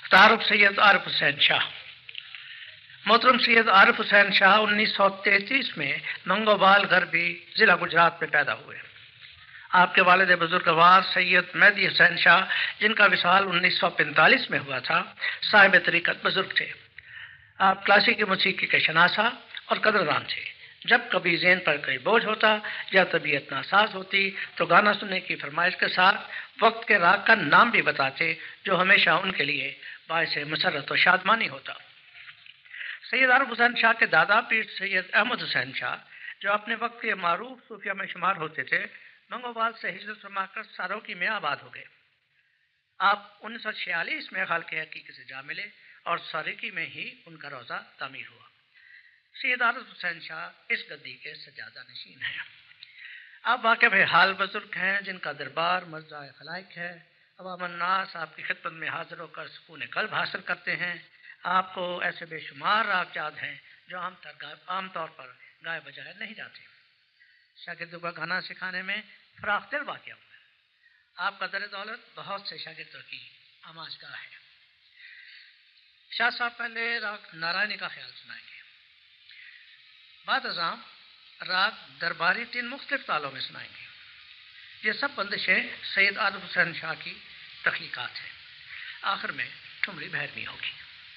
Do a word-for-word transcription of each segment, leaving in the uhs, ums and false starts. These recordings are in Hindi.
तारुफ सैयद आरिफ हुसैन शाह। मोहतरम सैयद आरिफ हुसैन शाह उन्नीस सौ तैंतीस में मंगोबाल गरबी जिला गुजरात में पैदा हुए। आपके वालिद बुजुर्गवार सैयद मेहदी हुसैन शाह, जिनका विसाल उन्नीस सौ पैंतालीस में हुआ था, साहिब तरीक़त बुजुर्ग थे। आप क्लासिकी मौसीकी के शनासा और कदरदान थे। जब कभी ज़हन पर कोई बोझ होता या तबीयत नासाज होती तो गाना सुनने की फरमाइश के साथ वक्त के राग का नाम भी बताते, जो हमेशा उनके लिए बायस मसरत व शादमानी होता। सैयद आरिफ हुसैन शाह के दादा पीर सैयद अहमद हुसैन शाह, जो अपने वक्त के मारूफ सूफिया में शुमार होते थे, मंगोबाल से हिजरत फरमाकर सारोकी में आबाद हो गए। आप उन्नीस सौ छियालीस में खाल के हकीकी से जा मिले और सारोकी में ही उनका रोज़ा तामीर हुआ। सैयद आरिफ हुसैन शाह इस गद्दी के सज्जादा नशीन हैं। आप वाक़िफ़ हाल बुजुर्ग हैं, जिनका दरबार मज़ा खलाइक है। अवामन्नास आपकी खिदमत में हाजिर होकर सुकून कल्ब हासिल करते हैं। आपको ऐसे बेशुमार राग याद हैं जो आम आमतौर पर गाए बजाए नहीं जाते। शागिर्दों का गाना सिखाने में फराख दिल वाक़या हुआ है। आपका दर दौलत बहुत से शागिर्दों की आमाशगाह है। शाह साहब पहले राग नारायणी का ख्याल सुनाएंगे। बाद अज़ाम राग दरबारी तीन मुख्तलिफ तालों में सुनाएंगे। ये सब बंदिशें सैयद आरिफ हुसैन शाह की तख्लीक़ात हैं। आखिर में ठुमरी भैरवी होगी।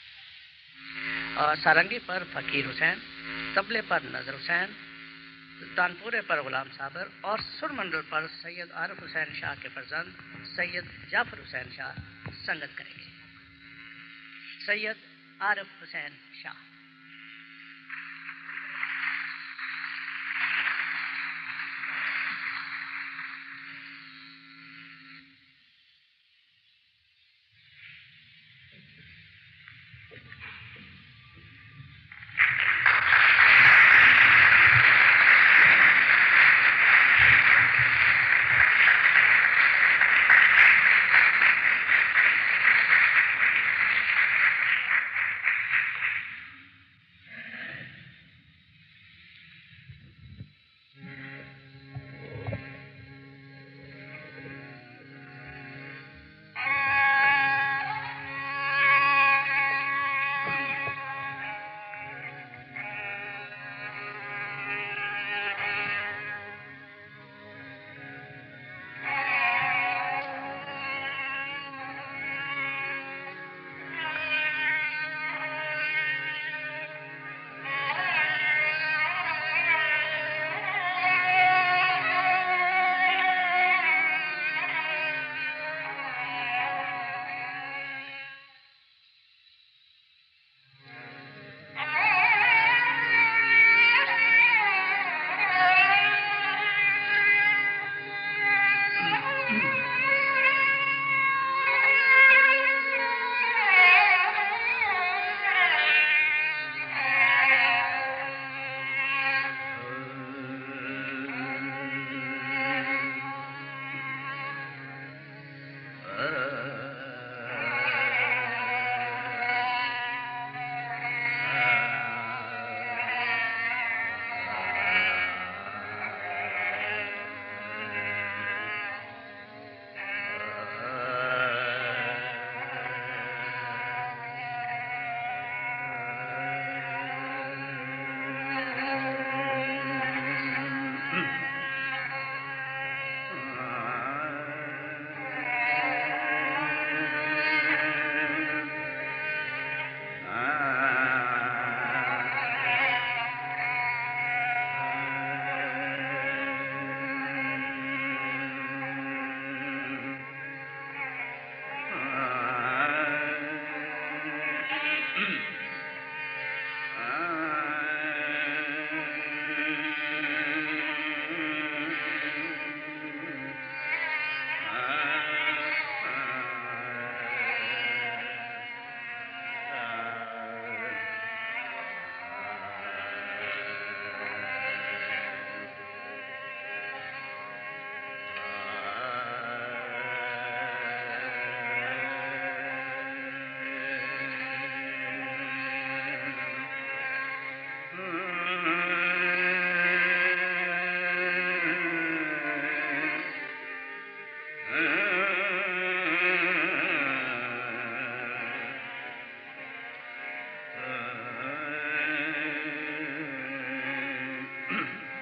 सारंगी पर फ़कीर हुसैन, तबले पर नज़र हुसैन, तानपुरे पर गुलाम साबर और सुरमंडल पर सैयद आरिफ हुसैन शाह के फर्जंद सैयद जाफर हुसैन शाह संगत करेंगे। सैयद आरिफ हुसैन शाह।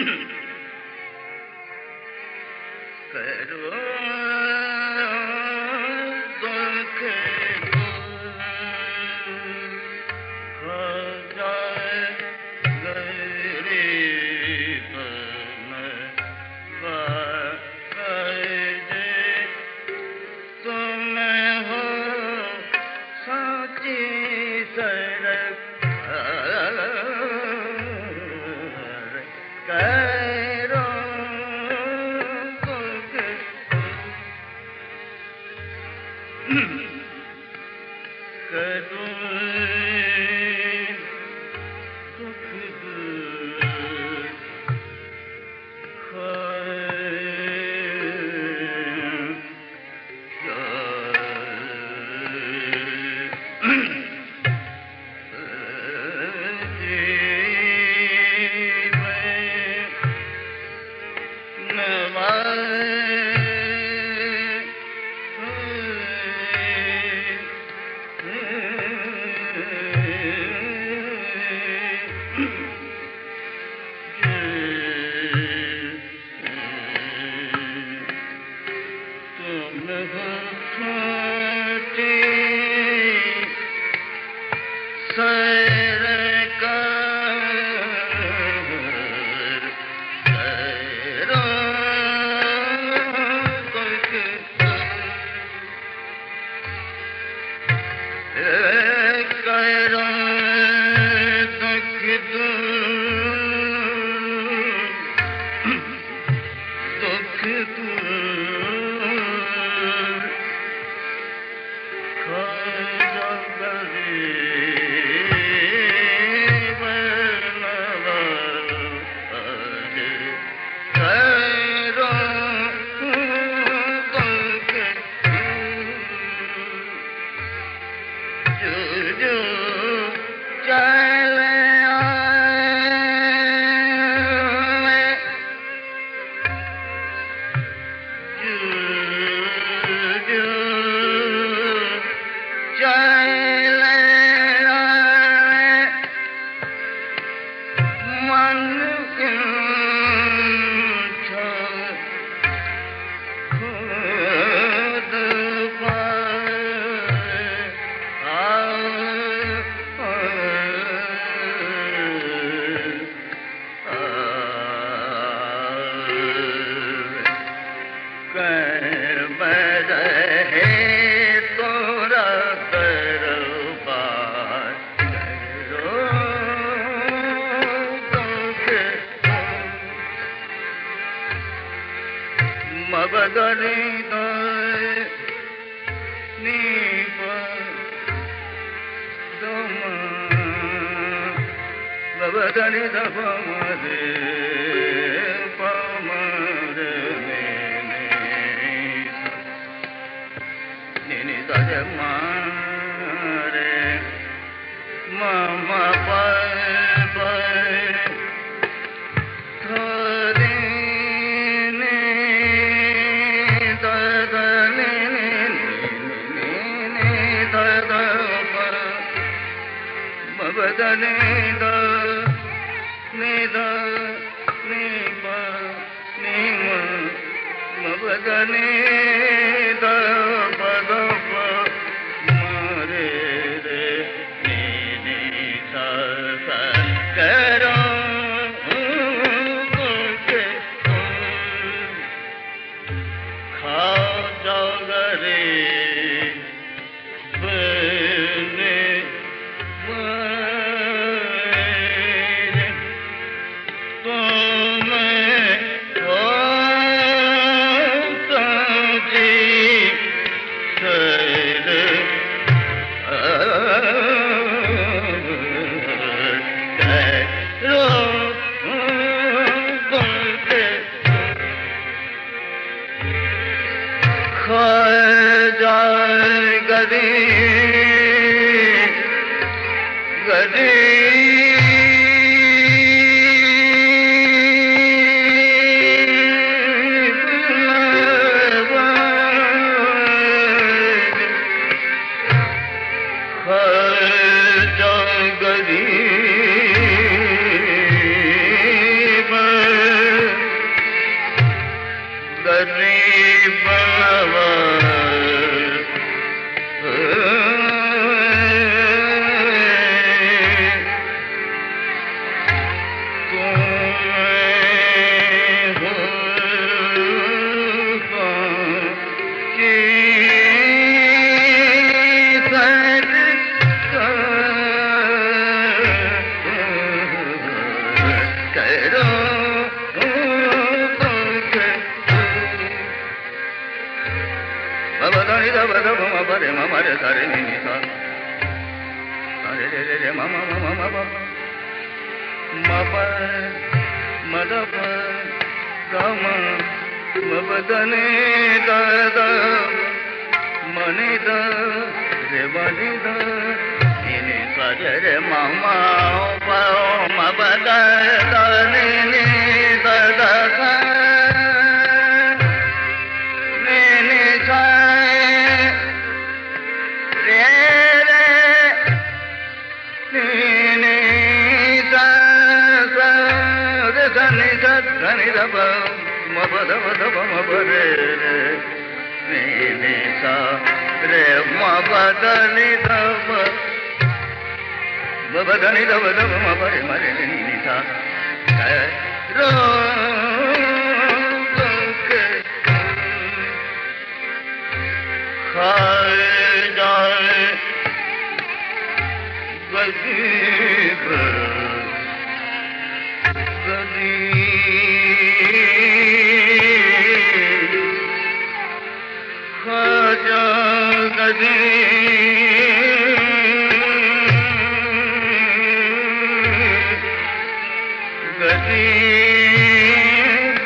गरीब म रे सा रे नि नि सा सा रे रे रे रे म म म म म म प म द प ग म म प द नि द द म नि द रे म नि द नि नि सा रे रे म म प म प द द नि नि द द सा नि नि सा रे रे नि नि सा सा रे सा नि सा सा नि द प म प द प द प म प रे रे नि नि सा रे म प द नि द प म प द नि द प द प म प रे म रे नि नि सा ग रो ग खा जाए गरीब गरीब खाजा गरीब गरीब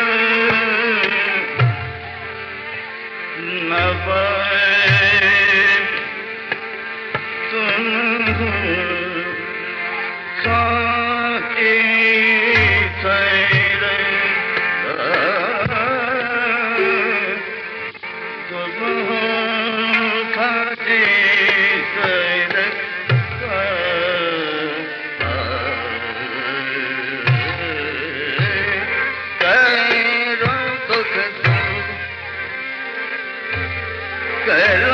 न पाए तुम साके सैर तुम खाके सैर कैरो दुख करो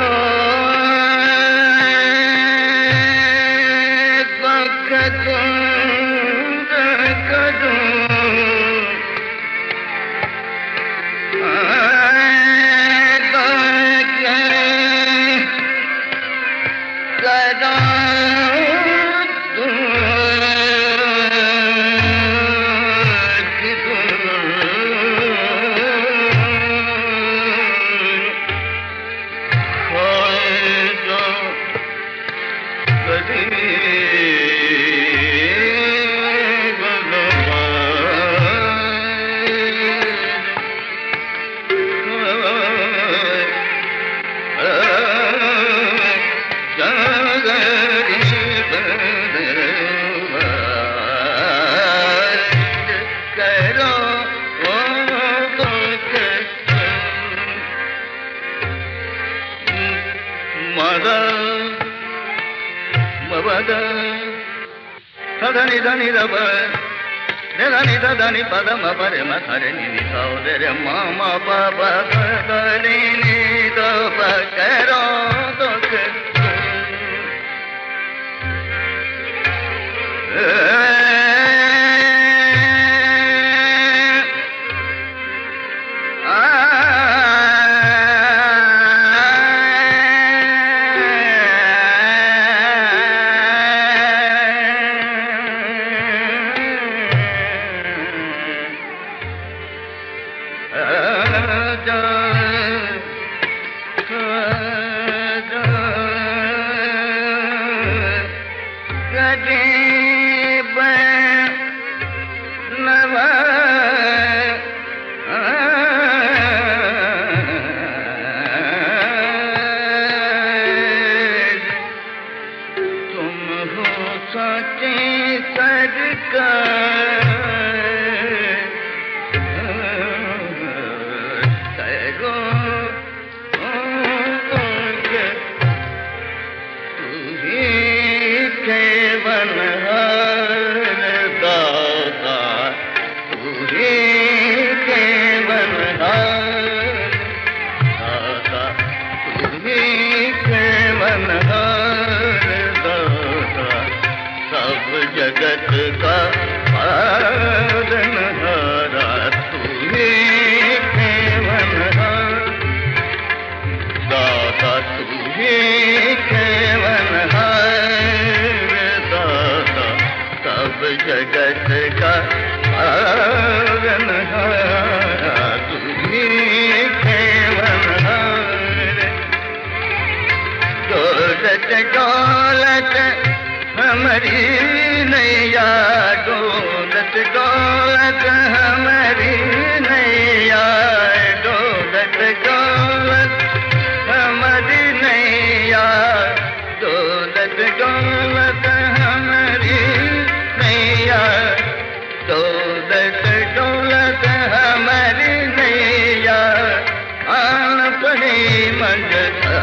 धनी धनी रब रे धनी धनी पद म परे म रे नि नि सा रे रे म म प प द नि नि द प करो दुख जगत का पालनहारा तू ही केवलहार दाता तू ही केवलहार दाता सब जगत का पालनहारा तू ही केवलहार डोलत डोलत हमारी नैया, डोलत डोलत हमारी नैया, डोलत डोलत हमारी नैया, डोलत डोलत हमारी नैया, डोलत डोलत हमारी नैया, आन पड़ी मंजता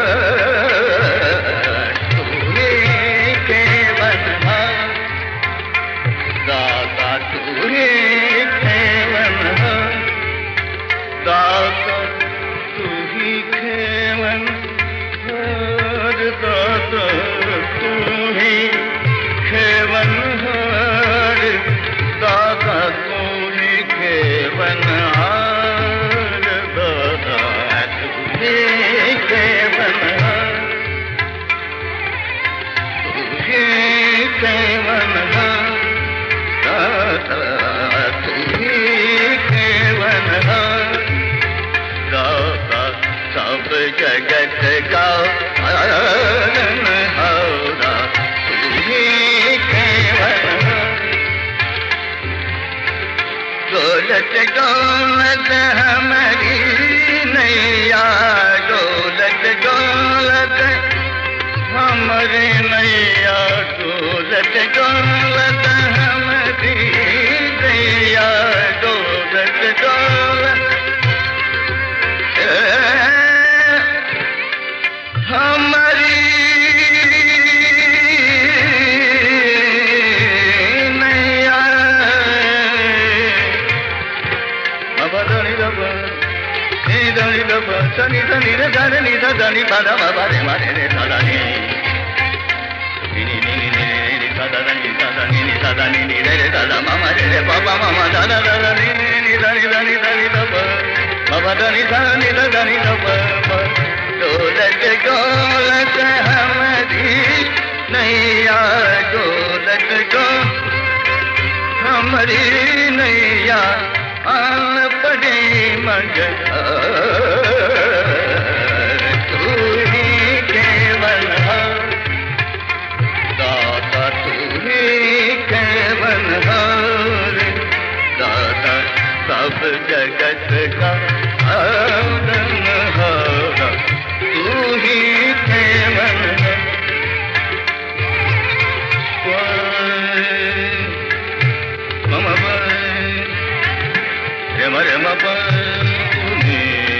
जगत का आनंद होगा, तू ही केवल। डोलत डोलत हमारी नैया, डोलत डोलत हमारी नैया, डोलत डोलत हमारी नैया, डोलत डोलत हमारी नैया। बाबा धनी बाबा नी धनी बाबा सनी धनी रे धनी नी धनी बाबा बाबा रे मारे रे दादा नी नी नी नी नी नी दादा नी दादा नी नी दादा नी नी रे दादा मामा रे रे बाबा मामा दादा दादा नी नी धनी धनी धनी बाबा बाबा धनी धनी धनी बाबा। डोलत डोलत हमारी नैया, डोलत डोलत हमारी नैया, आन पड़ी मंजता तू ही केवल, दाता तू ही केवल, दाता सब जगत का आनंद होगा, तू ही केवल। मम रे मरे मप नी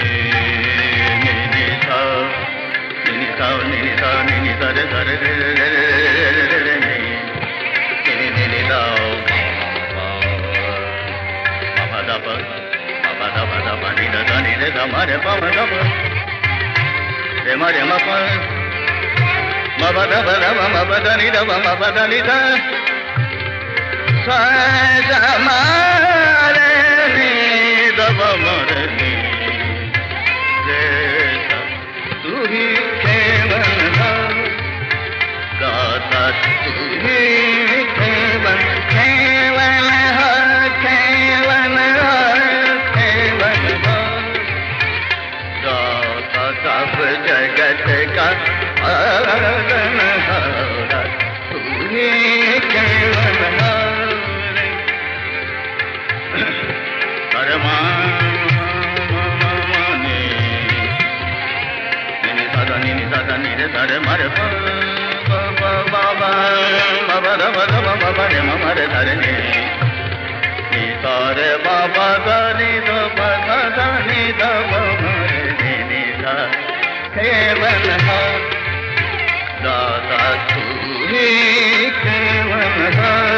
नी सा नी सा नी सा नी सा रे सा रे रे रे रे रे रे नी नी नी दा बाबा दा बाबा दा बाबा नी दा नी रे दा मारे बाबा दा रे मरे मप मबा दा बा मबा दा नी दा मबा दा नी दा सा दा मारे नी दा मारे नी रे सा तू ही केवल, दाता तू ही केवल, केवल हो केवल हो केवल हो, दाता सब जगत का आनंद होगा, तू ही केवल। अरे माँ नी नी सादा नी नी सादा नी रे सारे मारे बाबा बाबा बाबा बाबा बाबा रे मामा रे सारे नी नी सारे बाबा दा नी दा बाबा दा नी दा बाबा रे नी सा केवल हो, दाता तू ही केवल,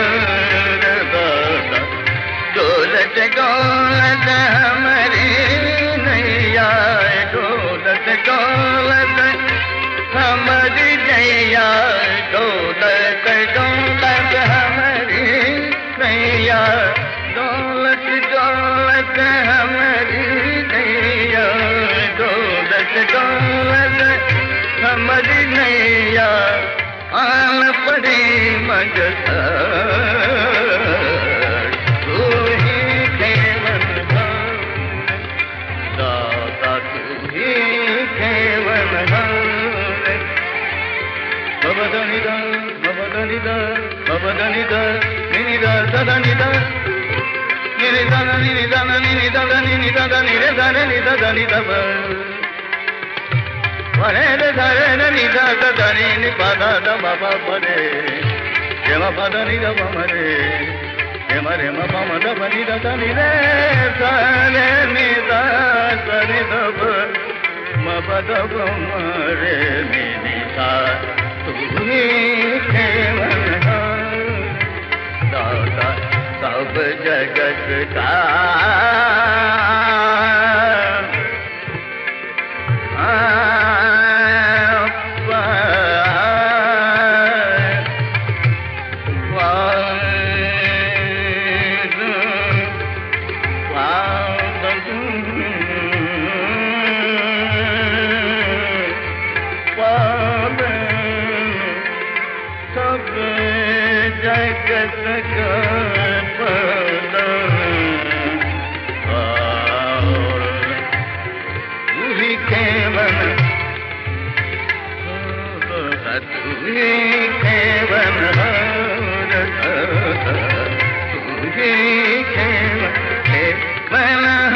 दाता डोलत डोलत हमारी नैया, डोलत डोलत हमारी नैया, डोलत डोलत हमारी नैया, डोलत डोलत हमारी नैया, डोलत डोलत हमारी नैया, आन पड़ी मंजता तू ही केवल, दाता तू ही केवल। ni da ma pa da ni da ni ni da da da ni da ni ni da ni ni da ni ni da da ni ni da da ni re da re ni da da ni da pa pa re re da re ni da da da ni ni pa da da ma pa pa re re ma pa da ni da pa ma re re ma re ma pa ma da pa ni da da ni re sa re ni da sa ni da pa ma pa da pa ma re ni ni sa tu hi kevan दाता सब जगत का When